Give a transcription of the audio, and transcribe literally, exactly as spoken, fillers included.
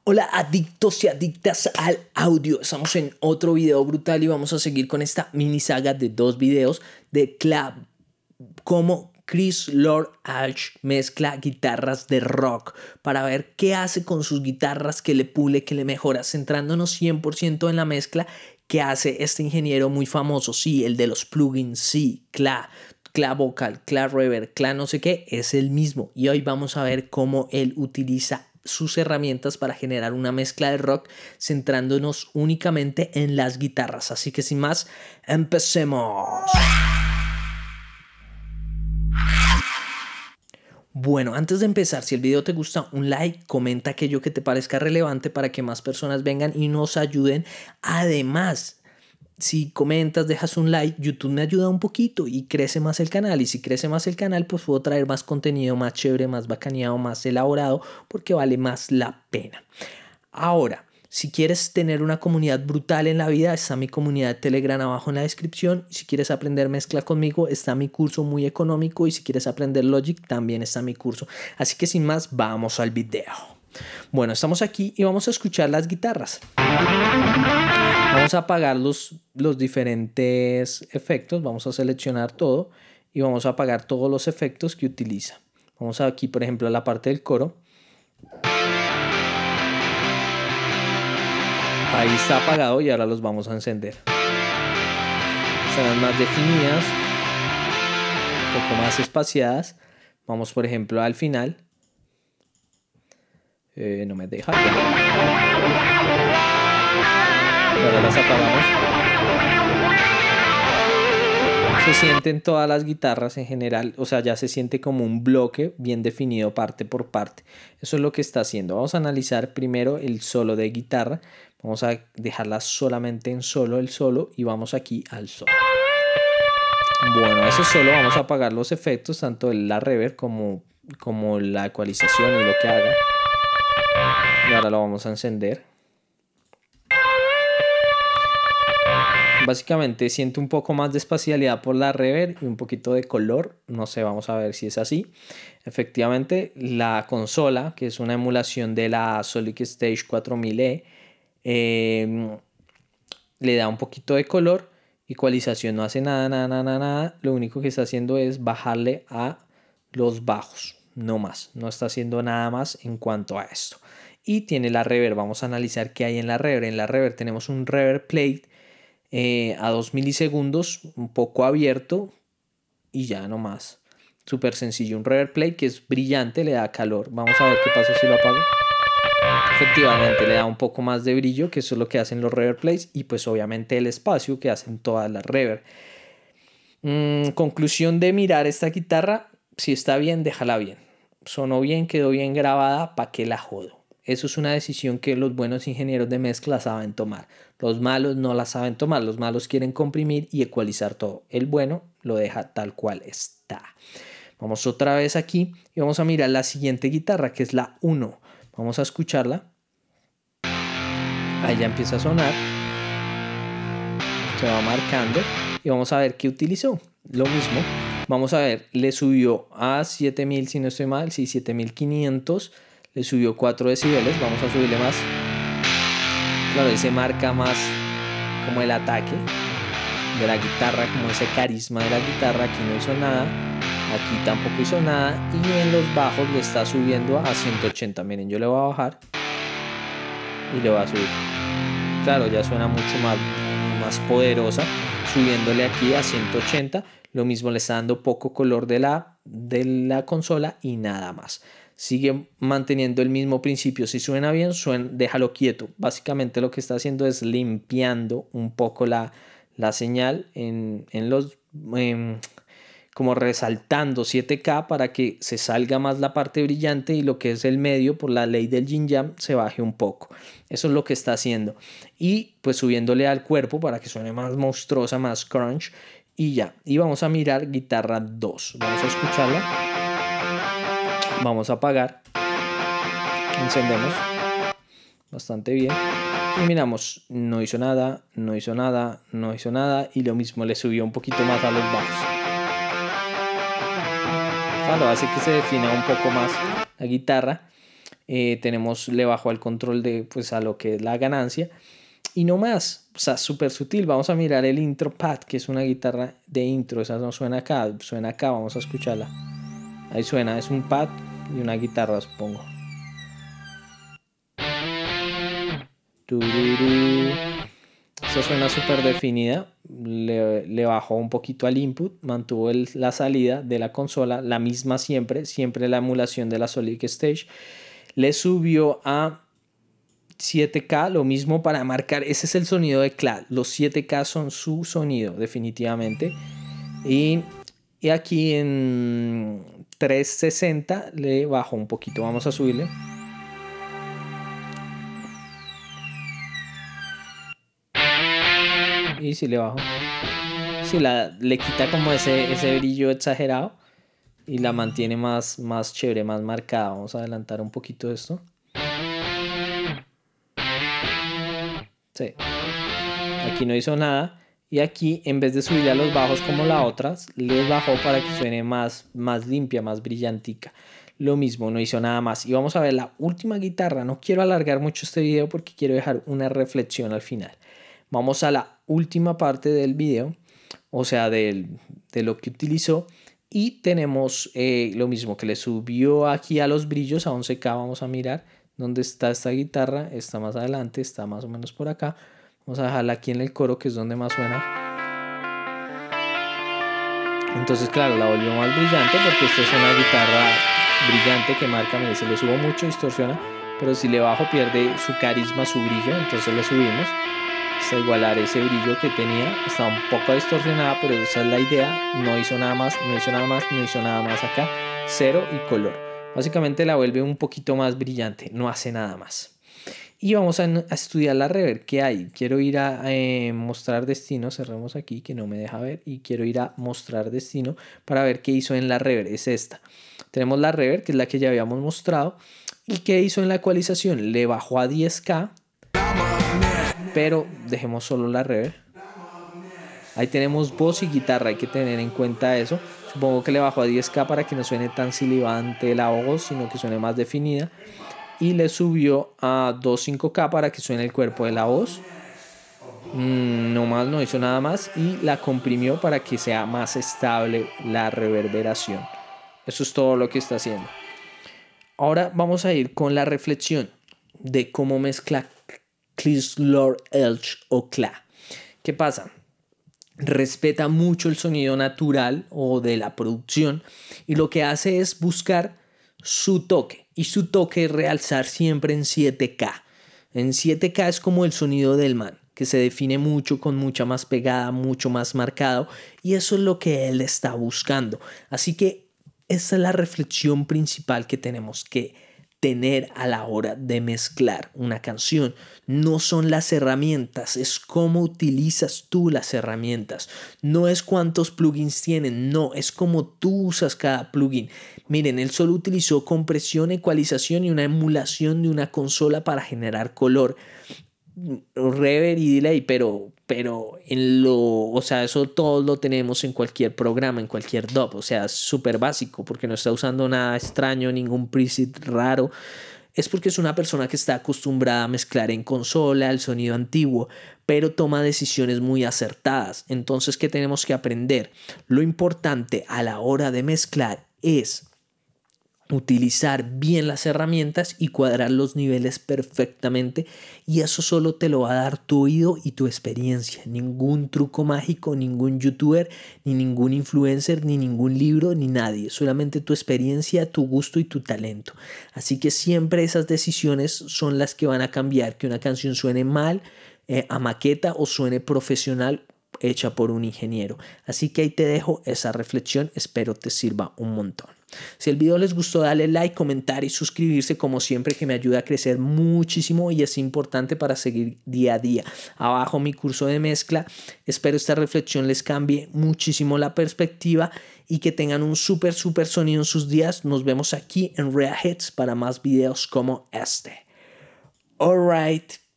Hola adictos y adictas al audio, estamos en otro video brutal y vamos a seguir con esta mini saga de dos videos de Cla cómo Chris Lord Alge mezcla guitarras de rock para ver qué hace con sus guitarras, qué le pule, qué le mejora, centrándonos cien por ciento en la mezcla que hace este ingeniero muy famoso, sí, el de los plugins, sí, Cla, Cla Vocal, Cla Reverb, Cla no sé qué, es el mismo y hoy vamos a ver cómo él utiliza sus herramientas para generar una mezcla de rock centrándonos únicamente en las guitarras. Así que sin más, empecemos. Bueno, antes de empezar, si el video te gusta, un like, comenta aquello que te parezca relevante para que más personas vengan y nos ayuden. Además, si comentas, dejas un like, YouTube me ayuda un poquito y crece más el canal. Y si crece más el canal, pues puedo traer más contenido, más chévere, más bacaneado, más elaborado, porque vale más la pena. Ahora, si quieres tener una comunidad brutal en la vida, está mi comunidad de Telegram abajo en la descripción. Si quieres aprender mezcla conmigo, está mi curso muy económico. Y si quieres aprender Logic, también está mi curso. Así que sin más, vamos al video. Bueno, estamos aquí y vamos a escuchar las guitarras. Vamos a apagar los, los diferentes efectos, vamos a seleccionar todo y vamos a apagar todos los efectos que utiliza. Vamos aquí, por ejemplo, a la parte del coro. Ahí está apagado y ahora los vamos a encender. Serán más definidas, un poco más espaciadas. Vamos, por ejemplo, al final. Eh, no me deja. Ahora las apagamos. Se sienten todas las guitarras en general, o sea, ya se siente como un bloque bien definido parte por parte. Eso es lo que está haciendo. Vamos a analizar primero el solo de guitarra. Vamos a dejarla solamente en solo el solo y vamos aquí al solo. Bueno, ese solo vamos a apagar los efectos, tanto la reverb como, como la ecualización y lo que haga. Y ahora lo vamos a encender. Básicamente siento un poco más de espacialidad por la reverb y un poquito de color. No sé, vamos a ver si es así. Efectivamente, la consola, que es una emulación de la Solid Stage cuatro mil E, eh, le da un poquito de color. Ecualización no hace nada, nada, nada, nada. Lo único que está haciendo es bajarle a los bajos, no más. No está haciendo nada más en cuanto a esto. Y tiene la reverb. Vamos a analizar qué hay en la reverb. En la reverb tenemos un reverb plate eh, a dos milisegundos, un poco abierto y ya no más. Súper sencillo. Un reverb plate que es brillante, le da calor. Vamos a ver qué pasa si lo apago. Efectivamente le da un poco más de brillo, que eso es lo que hacen los reverb plates, y pues obviamente el espacio que hacen todas las reverb. Mm, conclusión de mirar esta guitarra: si está bien, déjala bien. Sonó bien, quedó bien grabada, ¿para qué la jodo? Eso es una decisión que los buenos ingenieros de mezcla saben tomar. Los malos no la saben tomar. Los malos quieren comprimir y ecualizar todo. El bueno lo deja tal cual está. Vamos otra vez aquí y vamos a mirar la siguiente guitarra, que es la uno. Vamos a escucharla. Ahí ya empieza a sonar. Se va marcando. Y vamos a ver qué utilizó. Lo mismo. Vamos a ver, le subió a siete mil, si no estoy mal. Sí, siete mil quinientos. Le subió cuatro decibeles. Vamos a subirle más. Claro, ahí se marca más como el ataque de la guitarra, como ese carisma de la guitarra. Aquí no hizo nada. Aquí tampoco hizo nada. Y en los bajos le está subiendo a ciento ochenta. Miren, yo le voy a bajar y le voy a subir. Claro, ya suena mucho más, más poderosa. Subiéndole aquí a ciento ochenta. Lo mismo, le está dando poco color de la, de la consola y nada más. Sigue manteniendo el mismo principio. Si suena bien, suena, déjalo quieto. Básicamente lo que está haciendo es limpiando un poco la, la señal en, en los... Eh, como resaltando siete K para que se salga más la parte brillante y lo que es el medio, por la ley del yin yang, se baje un poco. Eso es lo que está haciendo. Y pues subiéndole al cuerpo para que suene más monstruosa, más crunch. Y ya. Y vamos a mirar guitarra dos. Vamos a escucharla. Vamos a apagar. Encendemos. Bastante bien. Y miramos. No hizo nada, no hizo nada, no hizo nada. Y lo mismo, le subió un poquito más a los bajos. Claro, hace que se defina un poco más la guitarra. Eh, tenemos, le bajo al control de, pues, a lo que es la ganancia. Y no más, o sea, súper sutil. Vamos a mirar el intro pad, que es una guitarra de intro. Esa no suena acá, suena acá, vamos a escucharla. Ahí suena, es un pad y una guitarra, supongo. Tururú. Esa suena súper definida. Le, le bajó un poquito al input, mantuvo el, la salida de la consola, la misma siempre, siempre la emulación de la Solid Stage. Le subió a siete K, lo mismo para marcar, ese es el sonido de Clad, los siete K son su sonido definitivamente. Y, y aquí en trescientos sesenta le bajo un poquito, vamos a subirle. Y si le bajo, si la, le quita como ese, ese brillo exagerado y la mantiene más, más chévere, más marcada. Vamos a adelantar un poquito esto. Sí. Aquí no hizo nada. Y aquí, en vez de subirle a los bajos como la otra, les bajó para que suene más, más limpia, más brillantica. Lo mismo, no hizo nada más. Y vamos a ver la última guitarra. No quiero alargar mucho este video porque quiero dejar una reflexión al final. Vamos a la última parte del video, o sea, del, de lo que utilizó. Y tenemos eh, lo mismo que le subió aquí a los brillos a once K. Vamos a mirar dónde está esta guitarra. Está más adelante, está más o menos por acá. Vamos a dejarla aquí en el coro, que es donde más suena. Entonces, claro, la volvió más brillante porque esta es una guitarra brillante que marca, me dice, le subo mucho, distorsiona, pero si le bajo pierde su carisma, su brillo, entonces le subimos hasta igualar ese brillo que tenía. Está un poco distorsionada, pero esa es la idea. No hizo nada más, no hizo nada más, no hizo nada más acá. Cero y color. Básicamente la vuelve un poquito más brillante, no hace nada más. Y vamos a, a estudiar la reverb que hay. Quiero ir a eh, mostrar destino. Cerremos aquí que no me deja ver. Y quiero ir a mostrar destino para ver qué hizo en la reverb. Es esta. Tenemos la reverb, que es la que ya habíamos mostrado. ¿Y qué hizo en la ecualización? Le bajó a diez K. Pero dejemos solo la reverb. Ahí tenemos voz y guitarra. Hay que tener en cuenta eso. Supongo que le bajó a diez K para que no suene tan silbante la voz, sino que suene más definida. Y le subió a dos punto cinco K para que suene el cuerpo de la voz. Mm, no más, no hizo nada más. Y la comprimió para que sea más estable la reverberación. Eso es todo lo que está haciendo. Ahora vamos a ir con la reflexión de cómo mezcla Clisler Elch o Cla. ¿Qué pasa? Respeta mucho el sonido natural o de la producción. Y lo que hace es buscar su toque. Y su toque es realzar siempre en siete K. En siete K es como el sonido del man, que se define mucho, con mucha más pegada, mucho más marcado. Y eso es lo que él está buscando. Así que esa es la reflexión principal que tenemos que tener a la hora de mezclar una canción. No son las herramientas, es cómo utilizas tú las herramientas. No es cuántos plugins tienen, no, es cómo tú usas cada plugin. Miren, él solo utilizó compresión, ecualización y una emulación de una consola para generar color, reverb y delay, pero, pero en lo, o sea, eso todo lo tenemos en cualquier programa, en cualquier D A W, o sea, es súper básico porque no está usando nada extraño, ningún preset raro. Es porque es una persona que está acostumbrada a mezclar en consola el sonido antiguo, pero toma decisiones muy acertadas. Entonces, ¿qué tenemos que aprender? Lo importante a la hora de mezclar es utilizar bien las herramientas y cuadrar los niveles perfectamente, y eso solo te lo va a dar tu oído y tu experiencia. Ningún truco mágico, ningún youtuber, ni ningún influencer, ni ningún libro, ni nadie. Solamente tu experiencia, tu gusto y tu talento. Así que siempre esas decisiones son las que van a cambiar que una canción suene mal eh, a maqueta o suene profesional hecha por un ingeniero. Así que ahí te dejo esa reflexión, espero te sirva un montón. Si el video les gustó, dale like, comentar y suscribirse como siempre, que me ayuda a crecer muchísimo y es importante para seguir día a día. Abajo mi curso de mezcla. Espero esta reflexión les cambie muchísimo la perspectiva y que tengan un súper súper sonido en sus días. Nos vemos aquí en Rea Hits para más videos como este. Alright.